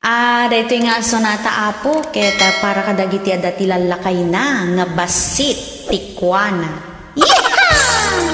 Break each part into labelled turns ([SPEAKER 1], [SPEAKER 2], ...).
[SPEAKER 1] Dayto nga sonata apo, keta para kadagiti adati lalakay na, nga basit, tikwana. Yeehaw!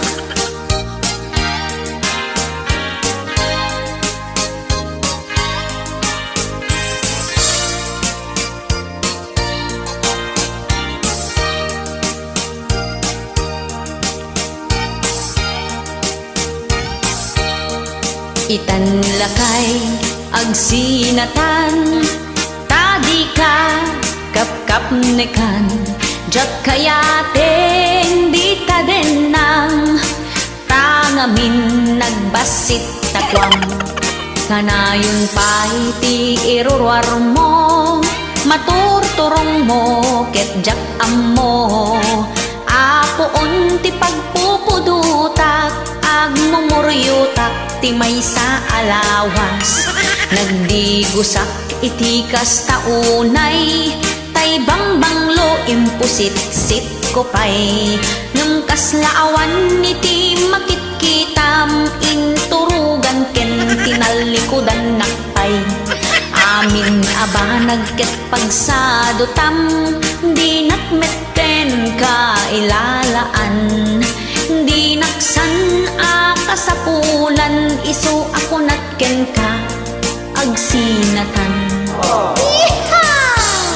[SPEAKER 1] Itan lakay agsinatan, tadi ka kap nekan, jak kayaten di tadenang, tangamin nagbasit takwam, kanayon pa iti irurwar mo, maturturong mo ket jak ammo, apoon ti pagpupudutak, agmumuryutak ti may sa alawas, nagdigusak iti kastaunay, tay bangbanglo impusit-sit ko pay, ngem kaslaawan iti makitkitam, inturugan ken tinalikudan nakpay, amin aba nagket pagsadutam, di nakmetten ka ilalaan, di naksan kasapulan, iso ako natken ka agsinatan. Yeehaw!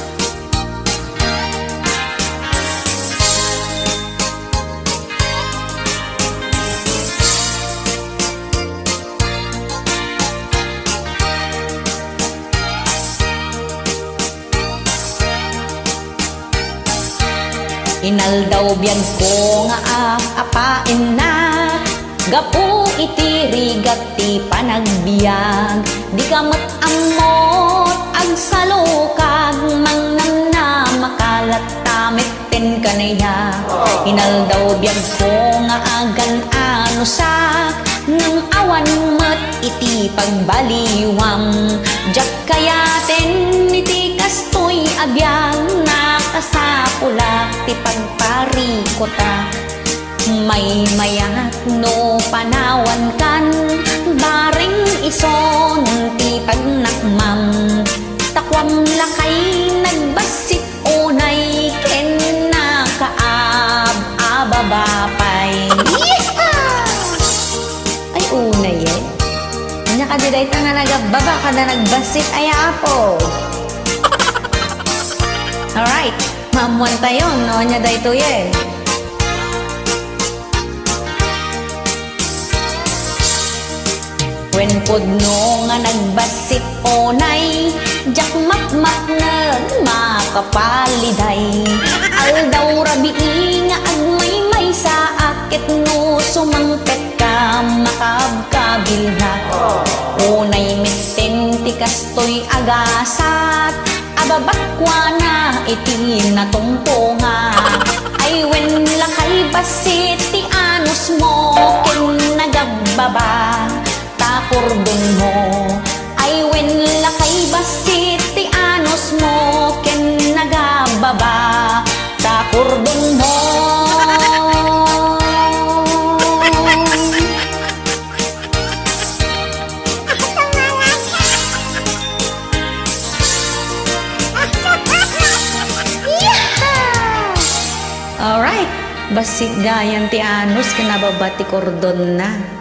[SPEAKER 1] Inaldaw biyag ko nga apain na, gapu iti rigat ti panagbiag, di kamot amot ag salukag, mangnam na makalat tamit ten kanaya. Inaldaw biyag ko nga agan anusak, nang awan met iti pagbaliwam, jak kayaten iti kastoy abiyag, nakasapulak ti pagparikota, may mayat no panawan kan, baring ison ti pagnakmam, takwam lakay nagbasit unay, ken nakaab-ababapay. Ay unay eh, anya ka di dayta nga nagababa ka na nagbasit ay apo. Alright, mamuan tayo no, anya dayto eh. When pudno nga nagbasit onay, jak makmak makapaliday, aldaw rabii nga agmay sa akit no, sumangpet ka makabkabilha, unay mitten ti kastoy agasat, ababakwa na iti natungtunga, ay when lakay basit ti anus mo, ken nagabbaba takurdon mo, ay when lakay basit ti anus mo, ken nagababa takurdon mo. Alright, basit gayan ti anus, ken nababa ti kordon na.